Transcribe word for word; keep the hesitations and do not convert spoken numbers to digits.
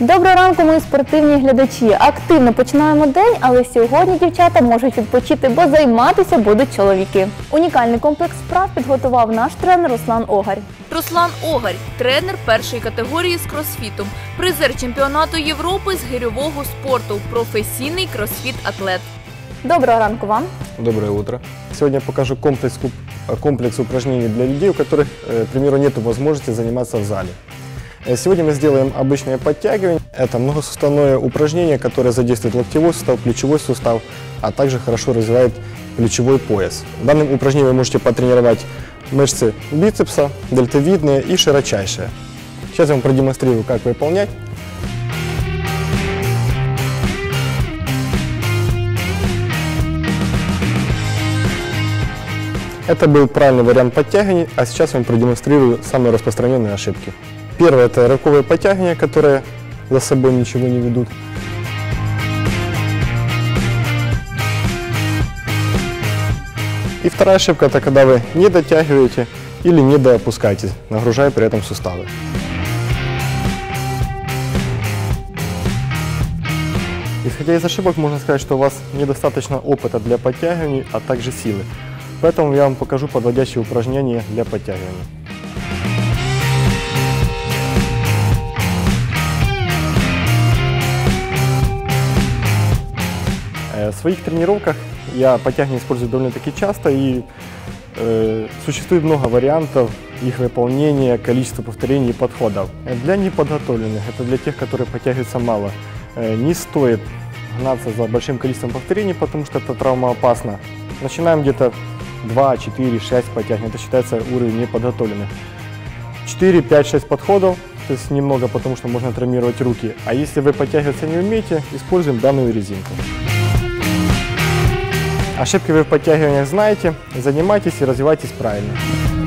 Доброго ранку, мої спортивні глядачі. Активно починаємо день, але сьогодні дівчата можуть відпочити, бо займатися будуть чоловіки. Унікальний комплекс вправ підготував наш тренер Руслан Огарь. Руслан Огарь – тренер першої категорії з кросфіту, призер чемпіонату Європи з гирьового спорту, професійний кросфіт-атлет. Доброго ранку вам. Доброе утро. Сегодня я покажу комплекс, комплекс упражнений для людей, у которых, к примеру, нет возможности заниматься в зале. Сегодня мы сделаем обычное подтягивание. Это многосуставное упражнение, которое задействует локтевой сустав, плечевой сустав, а также хорошо развивает плечевой пояс. В данном упражнении вы можете потренировать мышцы бицепса, дельтовидные и широчайшие. Сейчас я вам продемонстрирую, как выполнять. Это был правильный вариант подтягиваний, а сейчас я вам продемонстрирую самые распространенные ошибки. Первое – это рывковые подтягивания, которые за собой ничего не ведут. И вторая ошибка – это когда вы не дотягиваете или не доопускаете, нагружая при этом суставы. Исходя из ошибок, можно сказать, что у вас недостаточно опыта для подтягиваний, а также силы. Поэтому я вам покажу подводящие упражнения для подтягивания. В своих тренировках я подтягивания использую довольно-таки часто, и э, существует много вариантов их выполнения, количества повторений и подходов. Для неподготовленных, это для тех, которые подтягиваются мало, э, не стоит гнаться за большим количеством повторений, потому что это травмоопасно. Начинаем где-то два, четыре, шесть подтягиваний, это считается уровень неподготовленных. четыре, пять, шесть подходов, то есть немного, потому что можно травмировать руки. А если вы подтягиваться не умеете, используем данную резинку. Ошибки вы в подтягиваниях знаете, занимайтесь и развивайтесь правильно.